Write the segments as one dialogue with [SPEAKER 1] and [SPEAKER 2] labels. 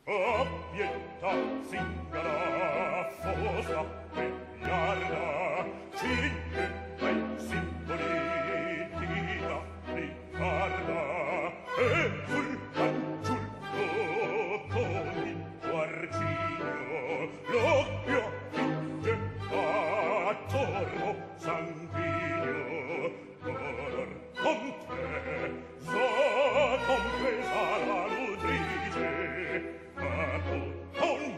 [SPEAKER 1] A pietà singala, fosa e iarda, cinque ai simboli di la ritarda, e sul fanciullo con il tuo arginio l'occhio finge a torno sanguigno, dolor con te, so compresa la nutrice, un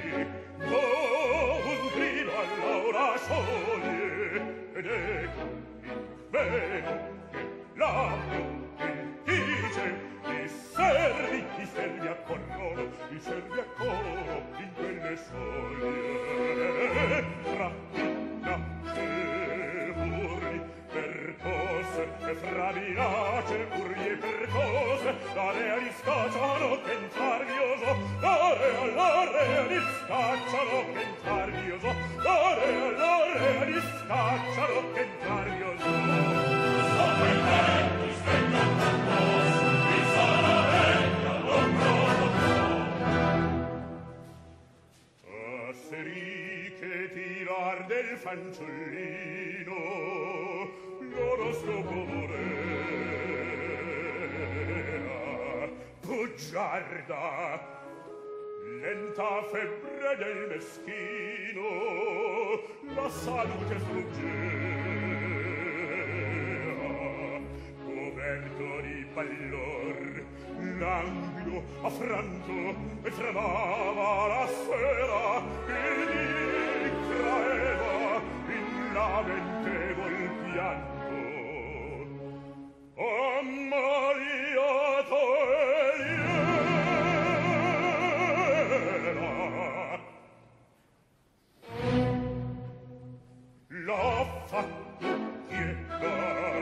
[SPEAKER 1] grido all'aura scioglie, ed ecco il vero che l'abbio il dice, i servi accorrono in quelle soglie, fra minacce urli, percose, e fra minacce urli e percose, la rea li scacciano che entrar vioso, la rea li scacciano che entrar vioso, la rea li scacciano che entrar vioso. Sopra il vento sveglia il il sono veglia l'ombro. Asseri che tirar del fanciullino loro scopore bugiarda, lenta febbre del meschino, la salute sfuggea, coperto di pallor, languido, affranto, e tremava la sfera, il dì traeva in lamentevol pianto. Ammaliato la fattiera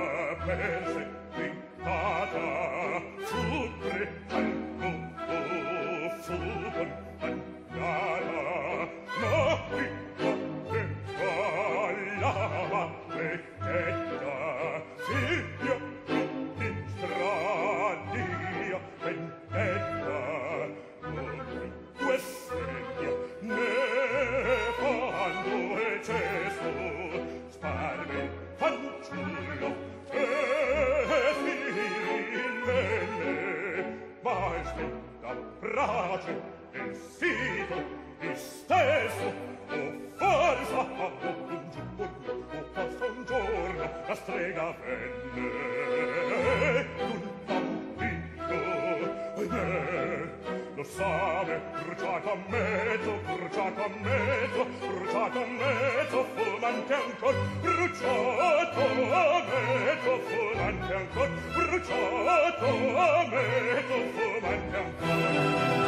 [SPEAKER 1] perseguitata fu tretalco, fu condannata, ma ricordeva la vendetta, figlio in stradia vendetta, dunque segna ne fanno eccesso, sparve il fanciullo e il bene, ma il stenta brace del sito disteso, o forza a un giorno, o passa un giorno, la strega venne d'un bambino, lo same bruciato a mezzo, bruciato a mezzo, bruciato a mezzo, fumante ancor, bruciato a mezzo, fumante ancor, bruciato a mezzo, fumante ancor.